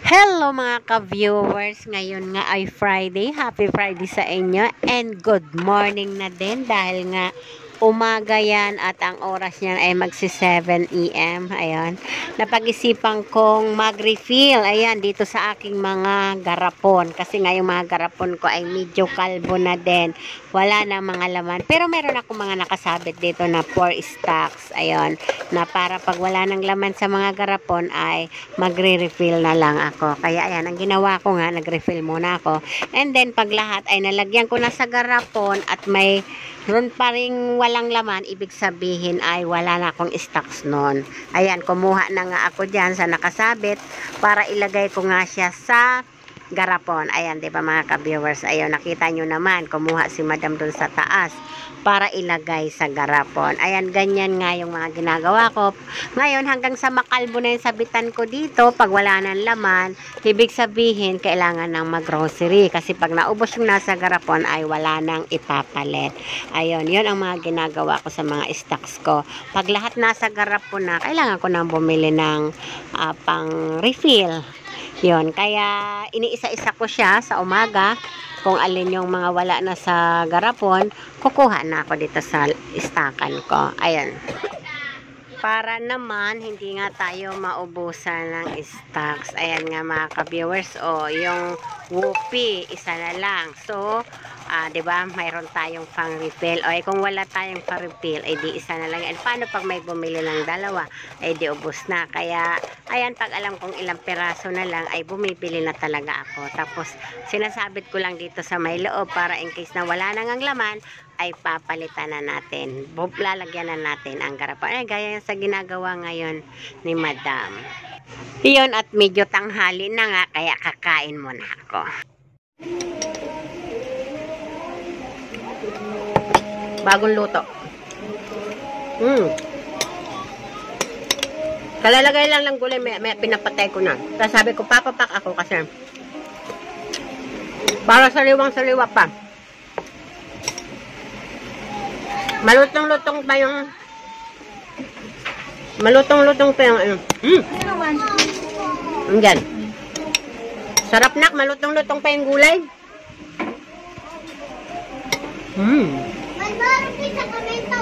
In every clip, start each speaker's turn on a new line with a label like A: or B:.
A: Hello mga ka-viewers, ngayon nga ay Friday. Happy Friday sa inyo and good morning na din dahil nga umaga yan at ang oras niyan ay magsi 7 AM. Ayan, napag-isipan kong mag-refill ayan dito sa aking mga garapon kasi nga yung mga garapon ko ay medyo kalbo na din, wala na mga laman, pero meron ako mga nakasabit dito na 4 stocks ayan, na para pag wala ng laman sa mga garapon ay magre-refill na lang ako. Kaya ayan, ang ginawa ko nga, nag-refill muna ako and then pag lahat ay nalagyan ko na sa garapon at may ron pa ring walang laman, ibig sabihin ay wala na akong stocks nun. Ayan, kumuha na nga ako dyan sa nakasabit para ilagay ko nga siya sa garapon. Ayan, di ba mga ka-viewers? Ayun, nakita nyo naman, kumuha si madam dun sa taas para ilagay sa garapon. Ayan, ganyan nga yung mga ginagawa ko. Ngayon, hanggang sa makalbo na yung sabitan ko dito, pag wala ng laman, ibig sabihin, kailangan ng mag-grocery. Kasi pag naubos yung nasa garapon, ay wala nang ipapalit. Ayun, yun ang mga ginagawa ko sa mga stocks ko. Pag lahat nasa garapon na, kailangan ko nang bumili ng pang-refill. Yun, kaya iniisa-isa ko siya sa umaga. Kung alin yung mga wala na sa garapon, kukuha na ako dito sa istakan ko. Ayan. Para naman, hindi nga tayo maubusan ng stocks. Ayan nga mga ka-viewers. O, yung Whoopie, isa na lang. So, diba, mayroon tayong pang refill. O, kung wala tayong pang refill, ay di isa na lang. And paano pag may bumili ng dalawa? Ay di ubos na. Kaya, ayan, pag alam kong ilang peraso na lang, ay bumibili na talaga ako. Tapos, sinasabit ko lang dito sa may loob para in case na wala nang ang laman, ay papalitan na natin. Lalagyan na natin ang garapon. Ay, gaya sa ginagawa ngayon ni madam. Yun, at medyo tanghali na nga, kaya kakain muna ako. Bagong luto. Kalalagay lang ng gulay, may pinapatay ko na. Tapos sabi ko, papapak ako kasi para sariwang-sariwa pa. Malutong-lutong pa yung ano. Andyan. Sarap nak, malutong-lutong pa yung gulay.
B: Malboro pizza kami to.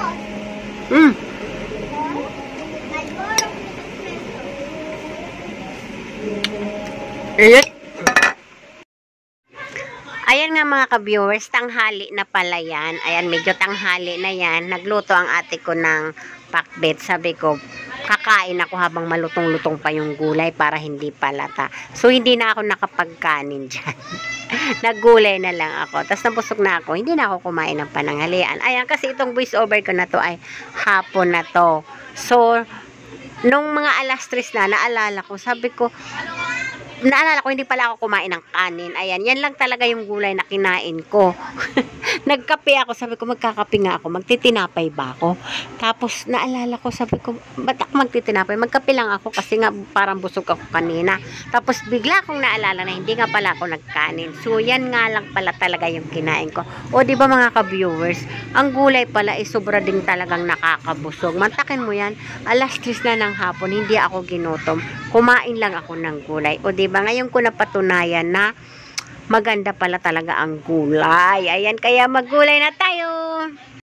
B: Malboro
A: Init. Ayan nga mga ka-viewers, tanghali na pala yan. Ayan, medyo tanghali na yan. Nagluto ang ate ko ng pakbet. Sabi ko, kakain ako habang malutong-lutong pa yung gulay para hindi palata. So, hindi na ako nakapagkanin dyan. Naggulay na lang ako. Tapos nabusog na ako. Hindi na ako kumain ng pananghalian. Ayan, kasi itong voice over ko na to ay hapon na to. So, nung mga alas 3 na, naalala ko, sabi ko, hindi pala ako kumain ng kanin. Ayan, yan lang talaga yung gulay na kinain ko. Nagkape ako, sabi ko magkakape nga ako, magtitinapay ba ako? Tapos naalala ko, sabi ko, ba't ako magtitinapay? Magkape lang ako kasi nga parang busog ako kanina. Tapos bigla akong naalala na hindi nga pala ako nagkanin. So yan nga lang pala talaga yung kinain ko. O di ba mga ka-viewers, ang gulay pala ay sobra ding talagang nakakabusog. Mantakin mo yan, alas 3 na ng hapon, hindi ako ginutom. Kumain lang ako ng gulay. O diba, ngayon ko napatunayan na maganda pala talaga ang gulay. Ayan, kaya maggulay na tayo.